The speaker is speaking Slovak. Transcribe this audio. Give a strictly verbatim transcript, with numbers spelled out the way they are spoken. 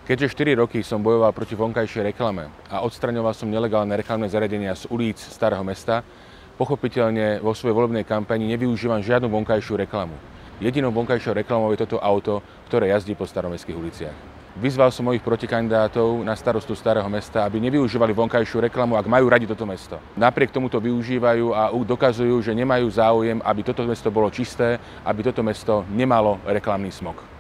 Keďže štyri roky som bojoval proti vonkajšej reklame a odstraňoval som nelegálne reklamné zariadenia z ulic Starého mesta, pochopiteľne vo svojej volebnej kampani nevyužívam žiadnu vonkajšiu reklamu. Jedinou vonkajšou reklamou je toto auto, ktoré jazdí po staromestských uliciach. Vyzval som mojich protikandidátov na starostu Starého mesta, aby nevyužívali vonkajšiu reklamu, ak majú radi toto mesto. Napriek tomu to využívajú a dokazujú, že nemajú záujem, aby toto mesto bolo čisté, aby toto mesto nemalo reklamný smog.